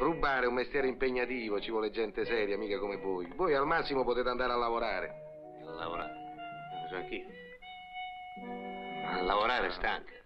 Rubare è un mestiere impegnativo, ci vuole gente seria, mica come voi. Voi al massimo potete andare a lavorare. A lavorare? Lo so anch'io. Ma a lavorare stanca.